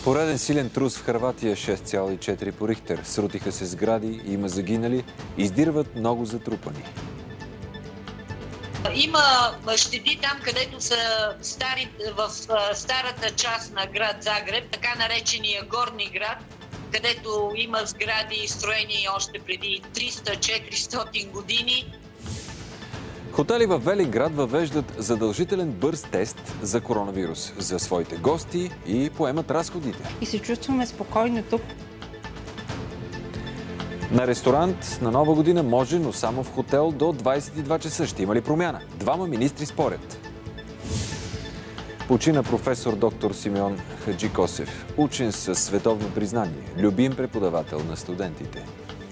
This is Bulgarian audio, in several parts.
Пореден силен трус в Хърватия, 6,4 по Рихтер. Срутиха се сгради, има загинали, издирват много затрупани. Има щети там, където са в старата част на град Загреб, така наречения Горни град, където има сгради строени още преди 300-400 години. Хотели в Велинград въвеждат задължителен бърз тест за коронавирус за своите гости и поемат разходите. И се чувстваме спокойно тук. На ресторант на Нова година може, но само в хотел до 22 часа. Ще има ли промяна? Двама министри спорят. Почина професор доктор Симеон Хаджикосев, учен със световно признание, любим преподавател на студентите.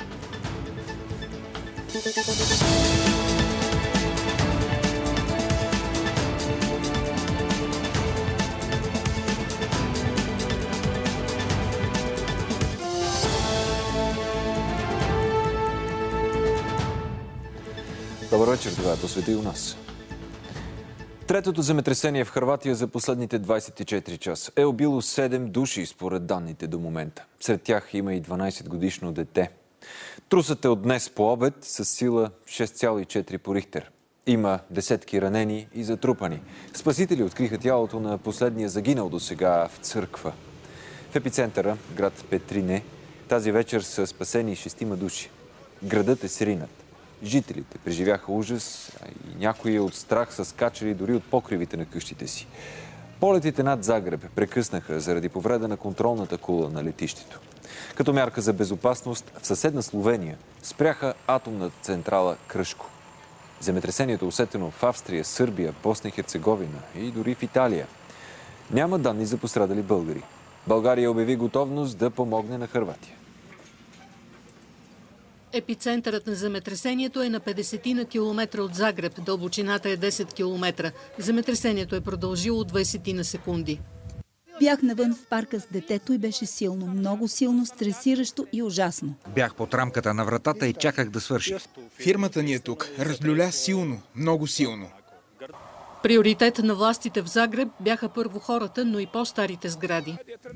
Добър вечер, това е Посвети у нас. Третото земетресение в Хърватия за последните 24 часа е убило 7 души, според данните до момента. Сред тях има и 12-годишно дете. Трусът е от днес по обед с сила 6,4 по Рихтер. Има десетки ранени и затрупани. Спасители откриха тялото на последния загинал досега в църква. В епицентъра, град Петрине, тази вечер са спасени 6 души. Градът е сринат. Жителите преживяха ужас и някои от страх са скачали дори от покривите на къщите си. Полетите над Загреб прекъснаха заради повреда на контролната кула на летището. Като мярка за безопасност в съседна Словения спряха атомната централа Кръшко. Земетресението усетено в Австрия, Сърбия, Босна и Херцеговина и дори в Италия. Няма данни за пострадали българи. България обяви готовност да помогне на Хърватия. Епицентърът на земетресението е на 50 на километра от Загреб. Дълбочината е 10 километра. Земетресението е продължило 20 на секунди. Бях навън в парка с детето и беше силно, много силно, стресиращо и ужасно. Бях под рамката на вратата и чаках да свърши. Фирмата ни е тук. Разлюля силно, много силно. Приоритет на властите в Загреб бяха първо хората, но и по-старите сгради.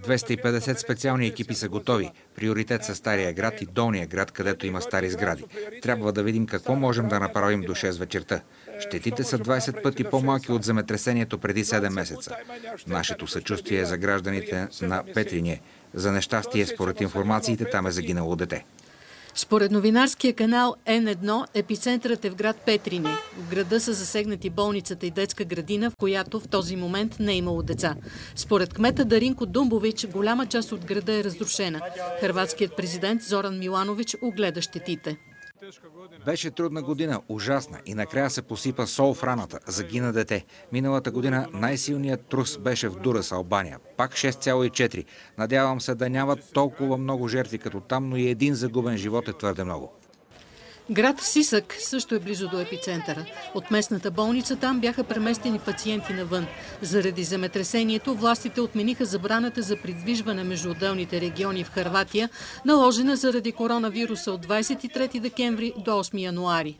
250 специални екипи са готови. Приоритет са Стария град и Долния град, където има стари сгради. Трябва да видим какво можем да направим до 6 вечерта. Щетите са 20 пъти по-малки от земетресението преди 7 месеца. Нашето съчувствие е за гражданите на Петрине. За нещастие, според информациите, там е загинало дете. Според новинарския канал N1, епицентърът е в град Петрине. В града са засегнати болницата и детска градина, в която в този момент не е имало деца. Според кмета Даринко Думбович, голяма част от града е разрушена. Хърватският президент Зоран Миланович огледа щетите. Беше трудна година, ужасна, и накрая се посипа сол в раната. Загина дете. Миналата година най-силният трус беше в Дурас, Албания. Пак 6,4. Надявам се да няма толкова много жертви като там, но и един загубен живот е твърде много. Град Сисък също е близо до епицентъра. От местната болница там бяха преместени пациенти навън. Заради земетресението властите отмениха забраната за придвижване между отделните региони в Хърватия, наложена заради коронавируса от 23 декември до 8 януари.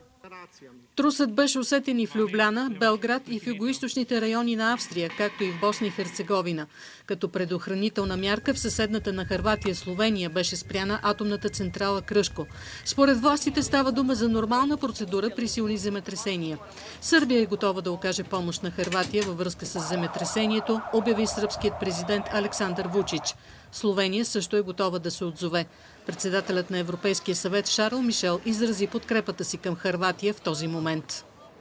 Трусът беше усетен и в Любляна, Белград и в югоизточните райони на Австрия, както и в Босна и Херцеговина. Като предохранителна мярка в съседната на Хърватия Словения беше спряна атомната централа Кръшко. Според властите става дума за нормална процедура при силни земетресения. Сърбия е готова да окаже помощ на Хърватия във връзка с земетресението, обяви сръбският президент Александър Вучич. Словения също е готова да се отзове. Председателят на Европейския съвет Шарл Мишел изрази подкрепата си към Хърватия в този момент.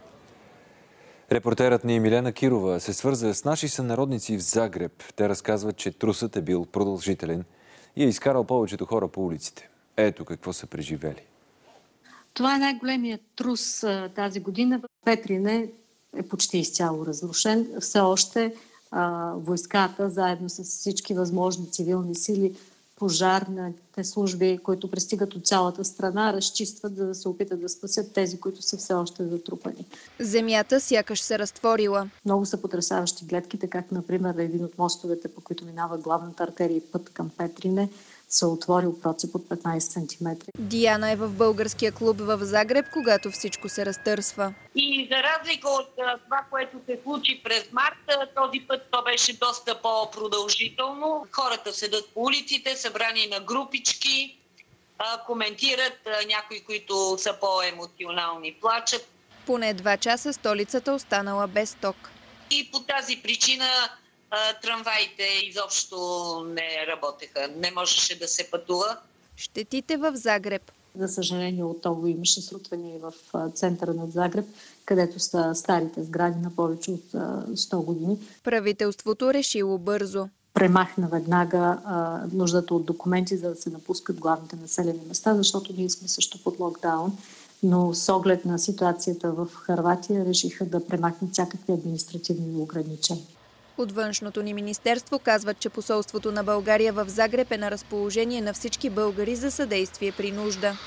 Репортерът ни Милена Кирова се свърза с наши сънародници в Загреб. Те разказват, че трусът е бил продължителен и е изкарал повечето хора по улиците. Ето какво са преживели. Това е най-големият трус тази година. Петрине е почти изцяло разрушен. Все още войската, заедно с всички възможни цивилни сили, пожарните служби, които пристигат от цялата страна, разчистват, за да се опитат да спасят тези, които са все още затрупани. Земята сякаш се разтворила. Много са потресаващи гледките, как, например, един от мостовете, по които минава главната артерия и път към Петрине, се отворил процеп от 15 см. Диана е в българския клуб в Загреб, когато всичко се разтърсва. И за разлика от това, което се случи през март, този път то беше доста по-продължително. Хората седат по улиците, събрани на групички, коментират, някои, които са по-емоционални, плачат. Поне 2 часа столицата останала без ток. И по тази причина трамваите изобщо не работеха. Не можеше да се пътува. Щетите в Загреб. За съжаление, отново имаше срутвания в центъра на Загреб, където са старите сгради на повече от 100 години. Правителството решило бързо. Премахна веднага нуждата от документи, за да се напускат главните населени места, защото ние сме също под локдаун. Но с оглед на ситуацията в Хърватия решиха да премахнат всякакви административни ограничения. От външното ни министерство казват, че посолството на България в Загреб е на разположение на всички българи за съдействие при нужда.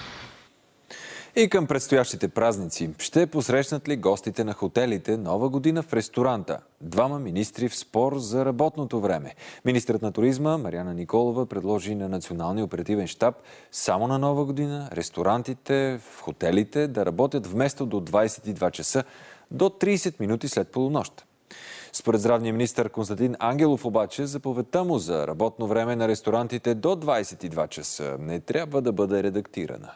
И към предстоящите празници. Ще посрещнат ли гостите на хотелите Нова година в ресторанта? 2 министри в спор за работното време. Министърът на туризма Марияна Николова предложи на Националния оперативен щаб само на Нова година ресторантите в хотелите да работят вместо до 22 часа до 30 минути след полунощ. Според здравния министър Константин Ангелов обаче, заповедта му за работно време на ресторантите до 22 часа не трябва да бъде редактирана.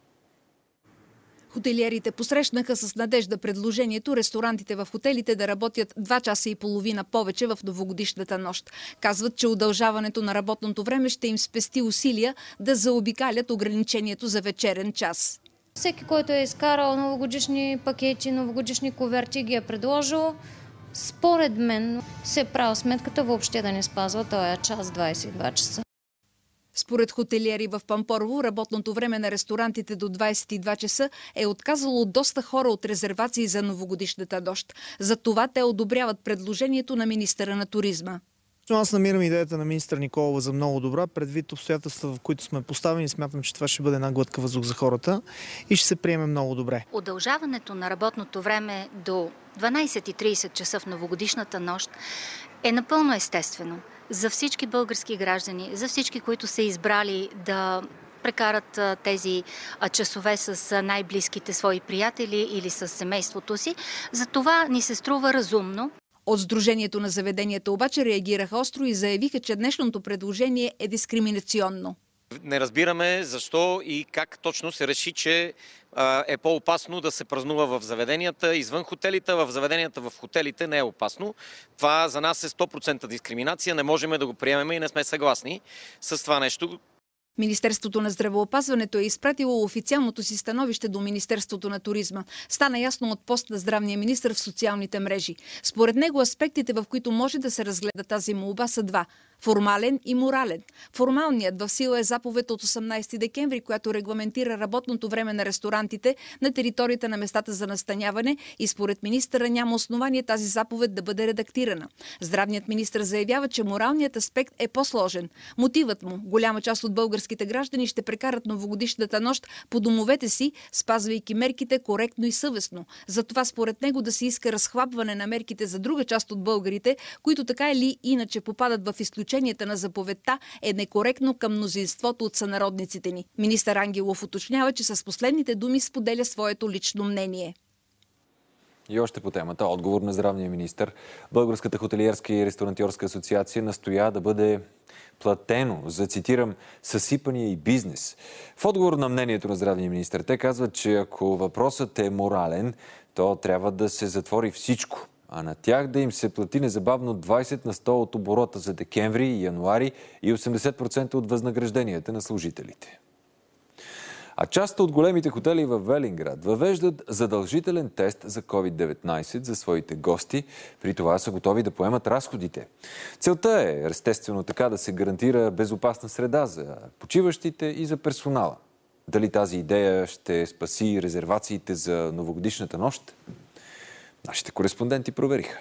Хотелиерите посрещнаха с надежда предложението ресторантите в хотелите да работят 2 часа и половина повече в новогодишната нощ. Казват, че удължаването на работното време ще им спести усилия да заобикалят ограничението за вечерен час. Всеки, който е изкарал новогодишни пакети, новогодишни куверти, ги е предложил, според мен се е правил сметката въобще да не спазва този час 22 часа. Според хотелиери в Пампорово, работното време на ресторантите до 22 часа е отказало доста хора от резервации за новогодишната нощ. Затова те одобряват предложението на министъра на туризма. Аз намирам идеята на министър Николова за много добра, предвид обстоятелства, в които сме поставени. Смятам, че това ще бъде една глътка въздух за хората и ще се приеме много добре. Удължаването на работното време до 12:30 часа в новогодишната нощ е напълно естествено за всички български граждани, за всички, които са избрали да прекарат тези часове с най-близките свои приятели или с семейството си. За това ни се струва разумно. От Сдружението на заведенията обаче реагираха остро и заявиха, че днешното предложение е дискриминационно. Не разбираме защо и как точно се реши, че е по-опасно да се празнува в заведенията извън хотелите, в заведенията в хотелите не е опасно. Това за нас е 100% дискриминация, не можем да го приемем и не сме съгласни с това нещо. Министерството на здравеопазването е изпратило официалното си становище до Министерството на туризма. Стана ясно от пост на здравния министър в социалните мрежи. Според него аспектите, в които може да се разгледа тази молба, са 2. Формален и морален. Формалният в сила е заповед от 18 декември, която регламентира работното време на ресторантите на територията на местата за настаняване и според министъра няма основание тази заповед да бъде редактирана. Здравният министър заявява, че моралният аспект е по-сложен. Мотивът му – голяма част от българските граждани ще прекарат новогодишната нощ по домовете си, спазвайки мерките коректно и съвестно. Затова според него да се иска разхлабване на мерките за друга част от българите, които така или иначе попадат в изключенията на заповедта, е некоректно към мнозинството от сънародниците ни. Министър Ангелов уточнява, че с последните думи споделя своето лично мнение. И още по темата, отговор на здравния министър. Българската хотелиерска и ресторантьорска асоциация настоя да бъде платено за, цитирам, съсипания и бизнес. В отговор на мнението на здравния министър, те казват, че ако въпросът е морален, то трябва да се затвори всичко, а на тях да им се плати незабавно 20% от оборота за декември и януари и 80% от възнагражденията на служителите. А част от големите хотели в Велинград въвеждат задължителен тест за COVID-19 за своите гости. При това са готови да поемат разходите. Целта е, естествено, така да се гарантира безопасна среда за почиващите и за персонала. Дали тази идея ще спаси резервациите за новогодишната нощ? Нашите кореспонденти провериха.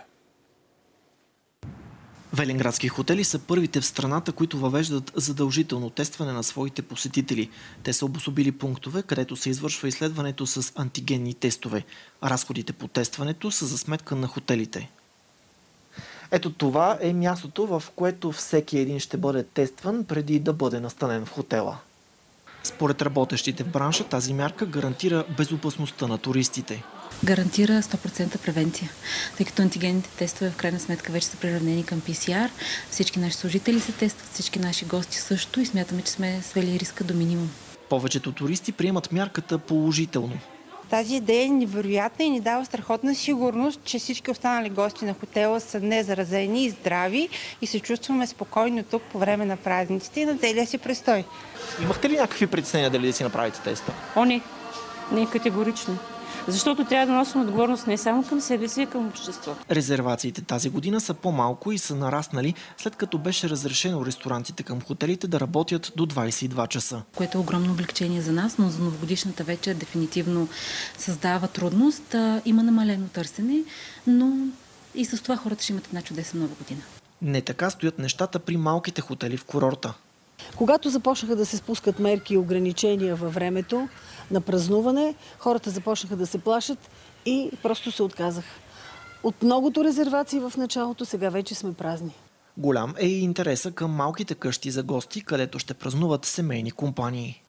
Велинградски хотели са първите в страната, които въвеждат задължително тестване на своите посетители. Те са обособили пунктове, където се извършва изследването с антигенни тестове. Разходите по тестването са за сметка на хотелите. Ето това е мястото, в което всеки един ще бъде тестван преди да бъде настанен в хотела. Според работещите в бранша, тази мярка гарантира безопасността на туристите. Гарантира 100% превенция, тъй като антигенните тестове в крайна сметка вече са приравнени към ПСР. Всички наши служители се тестват, всички наши гости също и смятаме, че сме свели риска до минимум. Повечето туристи приемат мярката положително. Тази идея е невероятна и ни дава страхотна сигурност, че всички останали гости на хотела са незаразени и здрави и се чувстваме спокойно тук по време на празниците и на целия си престой. Имахте ли някакви притеснения дали да си направите теста? О, не. Не категорично. Защото трябва да носим отговорност не само към себе си, а към обществото. Резервациите тази година са по-малко и са нараснали, след като беше разрешено ресторантите към хотелите да работят до 22 часа. Което е огромно облегчение за нас, но за новогодишната вечер дефинитивно създава трудност. Има намалено търсене, но и с това хората ще имат една чудесна нова година. Не така стоят нещата при малките хотели в курорта. Когато започнаха да се спускат мерки и ограничения във времето на празнуване, хората започнаха да се плашат и просто се отказаха. От многото резервации в началото сега вече сме празни. Голям е и интереса към малките къщи за гости, където ще празнуват семейни компании.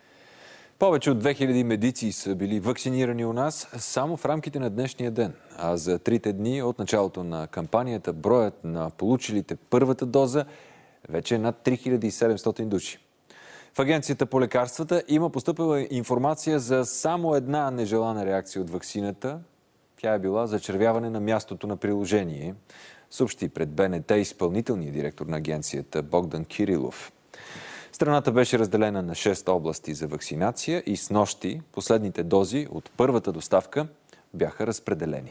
Повече от 2000 медици са били вакцинирани у нас само в рамките на днешния ден. А за 3 дни от началото на кампанията броят на получилите първата доза вече е над 3700 души. В Агенцията по лекарствата има постъпила информация за само една нежелана реакция от ваксината. Тя е била зачервяване на мястото на приложение, съобщи пред БНТ изпълнителният директор на агенцията Богдан Кирилов. Страната беше разделена на 6 области за вакцинация и снощи последните дози от първата доставка бяха разпределени.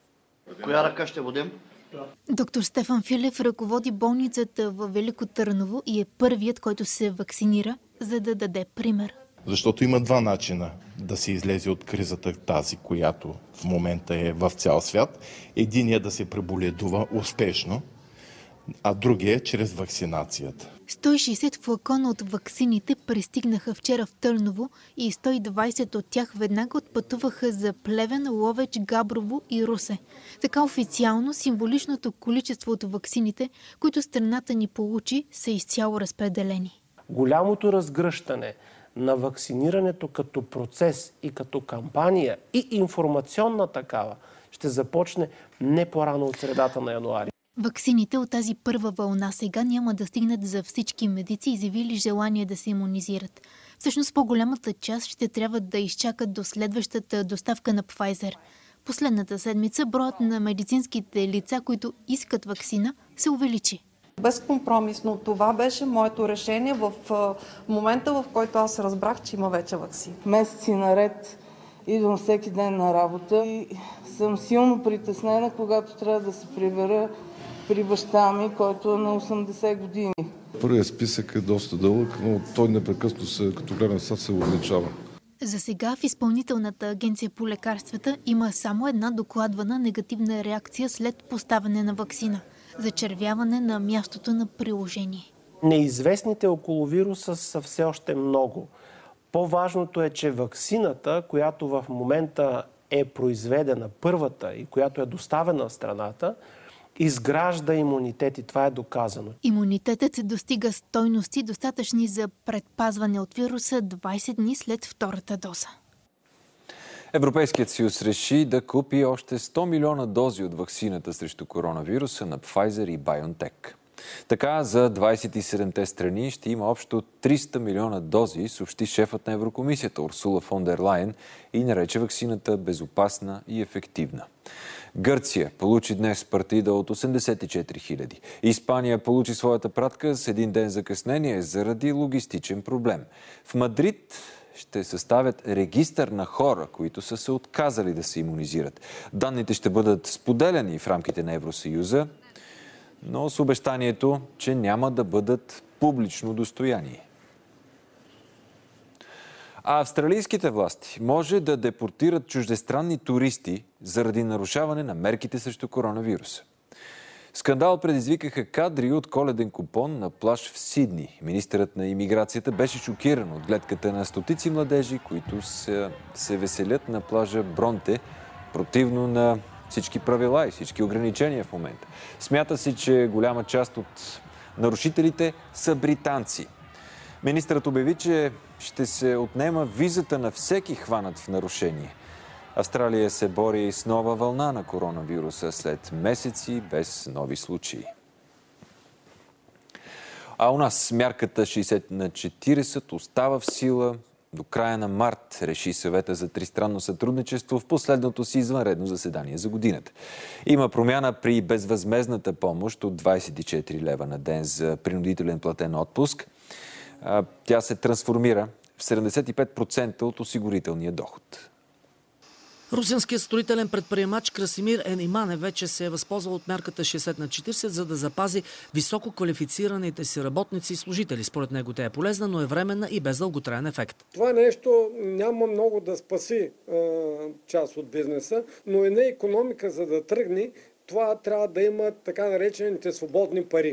Коя ръка ще водим? Доктор Стефан Филев ръководи болницата във Велико Търново и е първият, който се вакцинира, за да даде пример. Защото има два начина да се излезе от кризата, тази, която в момента е в цял свят. Единият е да се преболедува успешно, а другия е чрез вакцинацията. 160 флакона от ваксините пристигнаха вчера в Търново и 120 от тях веднага отпътуваха за Плевен, Ловеч, Габрово и Русе. Така официално символичното количество от ваксините, които страната ни получи, са изцяло разпределени. Голямото разгръщане на вакцинирането като процес и като кампания и информационна такава ще започне не по-рано от средата на януари. Ваксините от тази първа вълна сега няма да стигнат за всички медици, изявили желание да се имунизират. Всъщност по-голямата част ще трябва да изчакат до следващата доставка на Pfizer. Последната седмица броят на медицинските лица, които искат ваксина, се увеличи. Безкомпромисно това беше моето решение в момента, в който аз разбрах, че има вече ваксина. Месеци наред идвам всеки ден на работа и съм силно притеснена, когато трябва да се прибера при баща ми, който е на 80 години. Първият списък е доста дълъг, но той непрекъснато като гледам сега се увеличава. За сега в Изпълнителната агенция по лекарствата има само една докладвана негативна реакция след поставяне на ваксина – зачервяване на мястото на приложение. Неизвестните около вируса са все още много. По-важното е, че ваксината, която в момента е произведена първата и която е доставена в страната, изгражда имунитет и това е доказано. Имунитетът се достига стойности, достатъчни за предпазване от вируса 20 дни след втората доза. Европейският съюз реши да купи още 100 милиона дози от ваксината срещу коронавируса на Pfizer и BioNTech. Така за 27-те страни ще има общо 300 милиона дози, съобщи шефът на Еврокомисията Урсула фон дер Лайен и нарече ваксината безопасна и ефективна. Гърция получи днес партида от 84 хиляди. Испания получи своята пратка с един ден закъснение заради логистичен проблем. В Мадрид ще съставят регистър на хора, които са се отказали да се имунизират. Данните ще бъдат споделяни в рамките на Евросъюза, но с обещанието, че няма да бъдат публично достояние. А австралийските власти може да депортират чуждестранни туристи заради нарушаване на мерките срещу коронавируса. Скандал предизвикаха кадри от коледен купон на плаж в Сидни. Министърът на имиграцията беше шокиран от гледката на стотици младежи, които се веселят на плажа Бронте, противно на всички правила и всички ограничения в момента. Смята се, че голяма част от нарушителите са британци. Министърът обяви, че ще се отнема визата на всеки хванат в нарушение. Австралия се бори с нова вълна на коронавируса след месеци без нови случаи. А у нас мярката 60/40 остава в сила до края на март, реши съвета за тристранно сътрудничество в последното си извънредно заседание за годината. Има промяна при безвъзмездната помощ от 24 лева на ден за принудителен платен отпуск. Тя се трансформира в 75% от осигурителния доход. Русенският строителен предприемач Красимир Енимане вече се е възползвал от мярката 60/40, за да запази високо квалифицираните си работници и служители. Според него тя е полезна, но е временна и без дълготраен ефект. Това нещо няма много да спаси част от бизнеса, но една икономика, за да тръгне, това трябва да има така наречените свободни пари.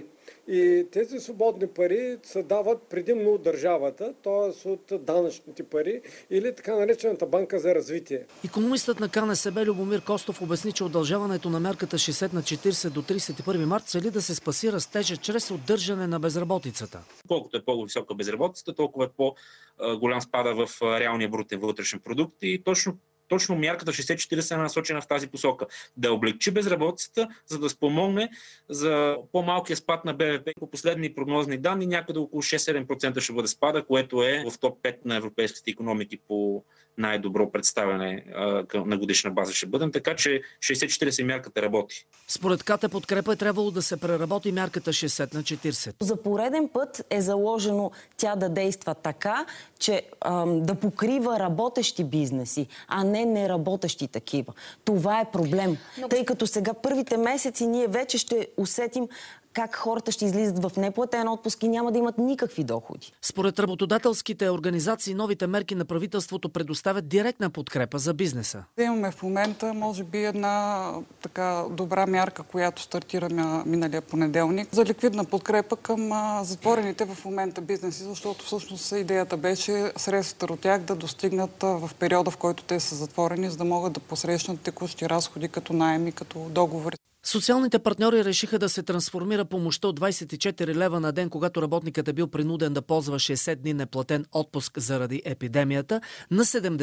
И тези свободни пари се дават предимно от държавата, т.е. от данъчните пари или така наречената банка за развитие. Икономистът на КНСБ Любомир Костов обясни, че удължаването на мярката 60/40 до 31 март цели да се спаси растежа чрез удържане на безработицата. Колкото е по-висока безработицата, толкова е по-голям спада в реалния брутен вътрешен продукт и точно мярката 60/40 е насочена в тази посока. Да облегчи безработицата, за да спомогне за по-малкия спад на БВП. По последни прогнозни данни някъде около 6-7% ще бъде спада, което е в топ 5 на европейските икономики по най-добро представяне на годишна база ще бъдем. Така че 60/40 мярката работи. Според КТ Подкрепа е трябвало да се преработи мярката 60/40. За пореден път е заложено тя да действа така, че да покрива работещи бизнеси, а не неработещи такива. Това е проблем. Тъй като сега първите месеци ние вече ще усетим как хората ще излизат в неплатен отпуск и няма да имат никакви доходи. Според работодателските организации, новите мерки на правителството предоставят директна подкрепа за бизнеса. Имаме в момента, може би, една така добра мярка, която стартира миналия понеделник, за ликвидна подкрепа към затворените в момента бизнеси, защото всъщност идеята беше средствата от тях да достигнат в периода, в който те са затворени, за да могат да посрещнат текущи разходи като наеми, като договори. Социалните партньори решиха да се трансформира помощта от 24 лева на ден, когато работникът е бил принуден да ползва 60 дни неплатен отпуск заради епидемията, на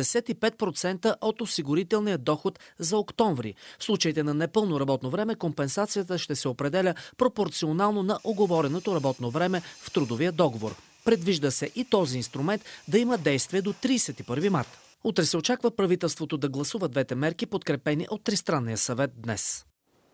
75% от осигурителния доход за октомври. В случаите на непълно работно време компенсацията ще се определя пропорционално на уговореното работно време в трудовия договор. Предвижда се и този инструмент да има действие до 31 марта. Утре се очаква правителството да гласува двете мерки, подкрепени от Тристранния съвет днес.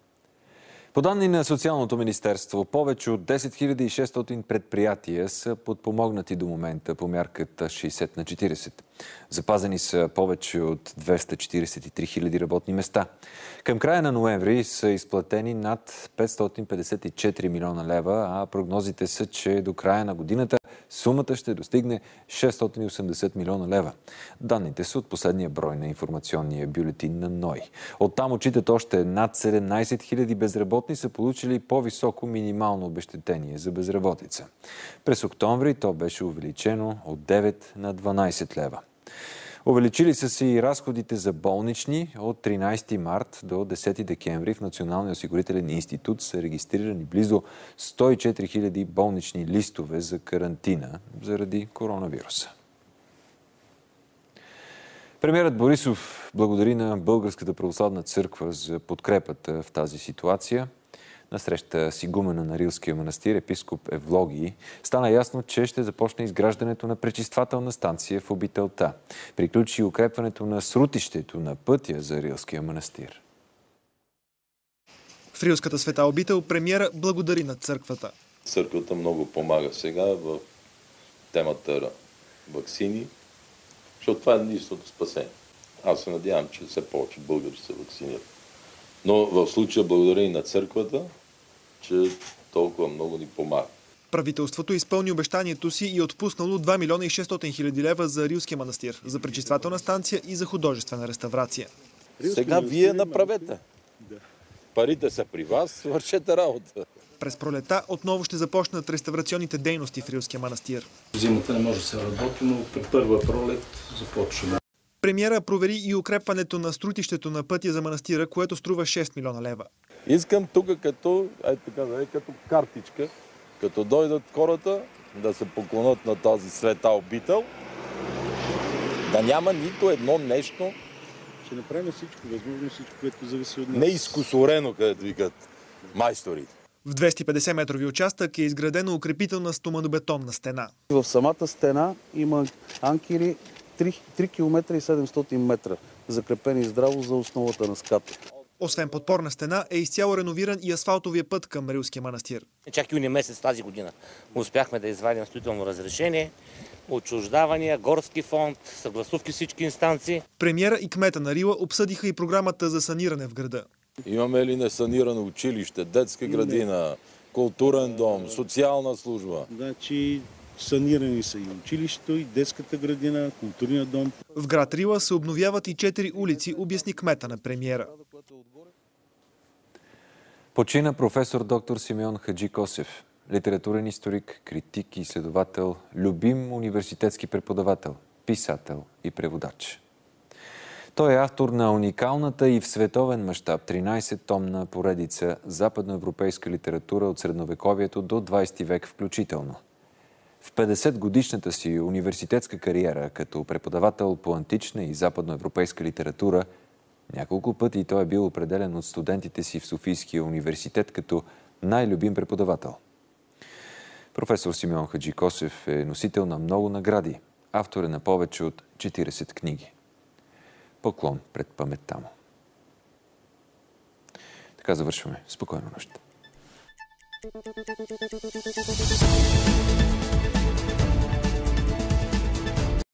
По данни на Социалното министерство, повече от 10 600 предприятия са подпомогнати до момента по мярката 60/40. Запазени са повече от 243 000 работни места. Към края на ноември са изплатени над 554 милиона лева, а прогнозите са, че до края на годината сумата ще достигне 680 милиона лева. Данните са от последния брой на информационния бюлетин на НОИ. Оттам отчитат още над 17 000 безработни са получили по-високо минимално обезщетение за безработица. През октомври то беше увеличено от 9 на 12 лева. Увеличили са се и разходите за болнични. От 13 март до 10 декември в Националния осигурителен институт са регистрирани близо 104 000 болнични листове за карантина заради коронавируса. Премиерът Борисов благодари на Българската православна църква за подкрепата в тази ситуация. На среща с игумена на Рилския манастир, епископ Евлогий, стана ясно, че ще започне изграждането на пречиствателна станция в обителта. Приключи укрепването на срутището на пътя за Рилския манастир. В Рилската света обител премиера благодари на църквата. Църквата много помага сега в темата ваксини, защото това е единственото спасение. Аз се надявам, че все повече българи се вакцинират. Но в случая благодаря и на църквата, че толкова много ни помага. Правителството изпълни обещанието си и отпуснало 2 милиона и 600 хиляди лева за Рилския манастир, за пречиствателна станция и за художествена реставрация. Сега вие направете. Парите са при вас, вършете работа. През пролета отново ще започнат реставрационните дейности в Рилския манастир. Зимата не може да се работи, но при първа пролет започваме. Премиера провери и укрепването на струтището на пътя за манастира, което струва 6 милиона лева. Искам тук като картичка, като дойдат хората да се поклонят на този света обител, да няма нито едно нещо. Ще направим всичко възможно, всичко, което зависи от нас. Неизкусорено, където викат майсторите. В 250 метрови участък е изградена укрепителна стоманобетонна стена. В самата стена има анкери 3 км и 700 метра, закрепени здраво за основата на ската. Освен подпорна стена, е изцяло реновиран и асфалтовия път към Рилския манастир. Чак юни месец тази година успяхме да извадим строително разрешение, отчуждавания, горски фонд, съгласувки всички инстанции. Премиера и кмета на Рила обсъдиха и програмата за саниране в града. Имаме ли несанирано училище, детска градина, културен дом, социална служба? Значи санирани са и училището, и детската градина, културния дом. В град Рила се обновяват и 4 улици, обясни кмета на премиера. Почина професор доктор Симеон Хаджикосев, литературен историк, критик и изследовател, любим университетски преподавател, писател и преводач. Той е автор на уникалната и в световен мащаб 13-томна поредица западноевропейска литература от средновековието до 20 век включително. В 50-годишната си университетска кариера като преподавател по антична и западноевропейска литература няколко пъти той е бил определен от студентите си в Софийския университет като най-любим преподавател. Професор Симеон Хаджикосев е носител на много награди, автор е на повече от 40 книги. Поклон пред паметта му. Така завършваме. Спокойна нощ.